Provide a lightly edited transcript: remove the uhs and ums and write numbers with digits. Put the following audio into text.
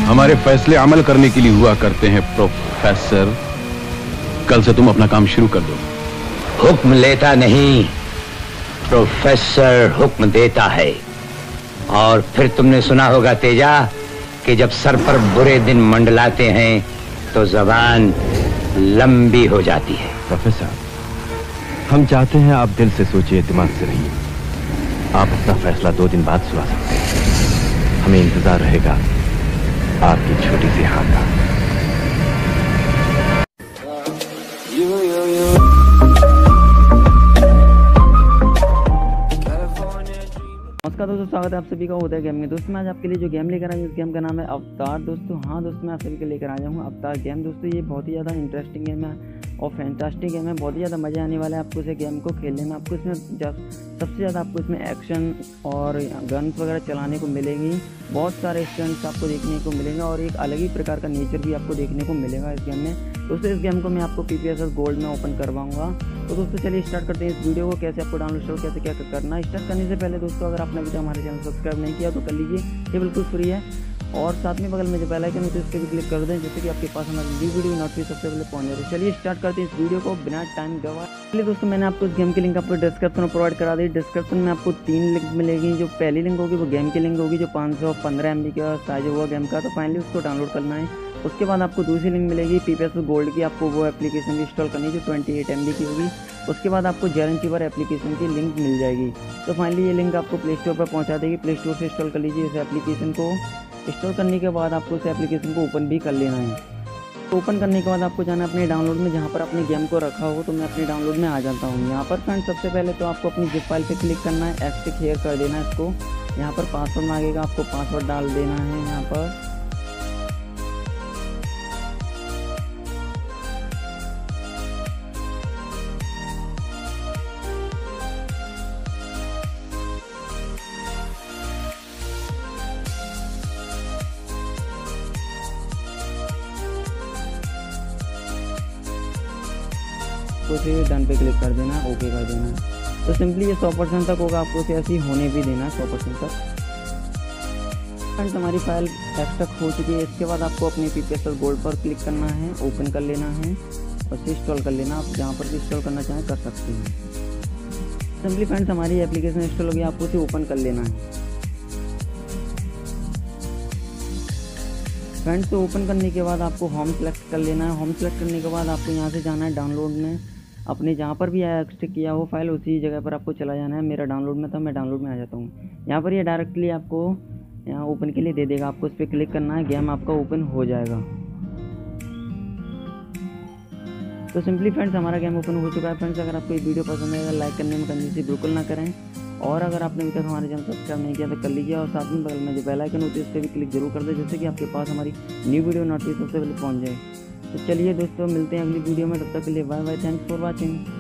हमारे फैसले अमल करने के लिए हुआ करते हैं प्रोफेसर। कल से तुम अपना काम शुरू कर दो। हुक्म लेता नहीं, प्रोफेसर हुक्म देता है। और फिर तुमने सुना होगा तेजा कि जब सर पर बुरे दिन मंडलाते हैं तो जबान लंबी हो जाती है। प्रोफेसर, हम चाहते हैं आप दिल से सोचिए, दिमाग से नहीं। आप अपना फैसला 2 दिन बाद सुना सकते हैं। हमें इंतजार रहेगा आपकी छोटी सी हाँ का। नमस्कार दोस्तों, स्वागत है आप सभी का उदय गेम में। दोस्तों मैं आज आपके लिए जो गेम लेकर आया हूँ, इस गेम का नाम है अवतार। दोस्तों हाँ दोस्तों, मैं आप सभी के लेकर आया हूँ अवतार गेम। दोस्तों ये बहुत ही ज़्यादा इंटरेस्टिंग गेम है और फैंटास्टिक गेम है। बहुत ही ज़्यादा मज़ा आने वाला है आपको इस गेम को खेलने में। आपको इसमें सबसे ज़्यादा आपको इसमें एक्शन और गन्स वगैरह चलाने को मिलेंगी। बहुत सारे स्टंट्स आपको देखने को मिलेंगे और एक अलग ही प्रकार का नेचर भी आपको देखने को मिलेगा इस गेम में। दोस्तों इस गेम को मैं आपको PPSS गोल्ड में ओपन करवाऊंगा। तो दोस्तों चलिए स्टार्ट करते हैं इस वीडियो को। कैसे आपको डाउनलोड कैसे क्या करना। स्टार्ट करने से पहले दोस्तों अगर आपने अभी तक हमारे चैनल सब्सक्राइब नहीं किया तो कर लीजिए, ये बिल्कुल फ्री है। और साथ में बगल में जो बेल आइकन होता है उस पर भी क्लिक कर दें, जिससे कि आपके पास हमारी न्यू वीडियो नोटिफिकेशन सबसे पहले पहुंच जाए। तो चलिए स्टार्ट करते हैं इस वीडियो को बिना टाइम गवाए। चलिए दोस्तों मैंने आपको इस गेम की लिंक आपको डिस्क्रिप्शन में प्रोवाइड करा दी। डिस्क्रिप्शन में आपको 3 लिंक मिलेगी। जो पहली लिंक होगी वो गेम की लिंक होगी, जो 515 MB का साइज हुआ गेम का। तो फाइनली उसको डाउनलोड करना है। उसके बाद आपको दूसरी लिंक मिलेगी PPSS गोल्ड की। आपको वो एप्लीकेशन भी इंस्टॉल करनी है जो 28 MB की होगी। उसके बाद आपको जेरनचीवर एप्लीकेशन की लिंक मिल जाएगी। तो फाइनली ये लिंक आपको प्ले स्टोर पर पहुंचा देगी। प्ले स्टोर से इंस्टॉल कर लीजिए इस एप्लीकेशन को। इंस्टॉल करने के बाद आपको इस एप्लीकेशन को ओपन भी कर लेना है। तो ओपन करने के बाद आपको जाना है अपने डाउनलोड में, जहाँ पर अपने गेम को रखा हो। तो मैं अपने डाउनलोड में आ जाता हूँ। यहाँ पर फ्रेंड सबसे पहले तो आपको अपनी जिप फाइल पे क्लिक करना है, एक्सट्रैक्ट हियर कर देना है इसको। यहाँ पर पासवर्ड मांगेगा, आपको पासवर्ड डाल देना है यहाँ पर। उसे डन पे क्लिक कर देना, ओके कर देना। तो सिंपली ये 100% तक होगा, आपको उसे ऐसे ही होने भी देना 100% तक। फ्रेंड्स हमारी फाइल एक्सट्रैक्ट हो चुकी है। इसके बाद आपको अपने PPSS गोल्ड पर क्लिक करना है, ओपन कर लेना है और इसे इंस्टॉल कर लेना। आप जहाँ पर भी इंस्टॉल करना चाहें कर सकते हैं। सिंपली फ्रेंड्स हमारी एप्लीकेशन इंस्टॉल होगी, आपको उसे ओपन कर लेना है। फ्रेंड्स तो ओपन करने के बाद आपको होम सेलेक्ट कर लेना है। होम सेलेक्ट करने के बाद आपको यहाँ से जाना है डाउनलोड में। अपने जहाँ पर भी एक्सट्रैक्ट किया हो फाइल उसी जगह पर आपको चला जाना है। मेरा डाउनलोड में था, मैं डाउनलोड में आ जाता हूँ। यहाँ पर ये डायरेक्टली आपको यहाँ ओपन के लिए दे देगा। आपको इस पर क्लिक करना है, गेम आपका ओपन हो जाएगा। तो सिंपली फ्रेंड्स हमारा गेम ओपन हो चुका है। फ्रेंड्स अगर आपको ये वीडियो पसंद है लाइक करने में कंजूसी बिल्कुल ना करें। और अगर आपने अभी तक हमारे चैनल सब्सक्राइब नहीं किया तो कर लीजिए। और साथ में बगल में जो बेल आइकन होती है उस पर भी क्लिक जरूर कर दें, जिससे कि आपके पास हमारी न्यू वीडियो नोटिफिकेशन सबसे पहले पहुंच जाए। तो चलिए दोस्तों मिलते हैं अगली वीडियो में, तब तक के लिए bye bye, thanks for watching.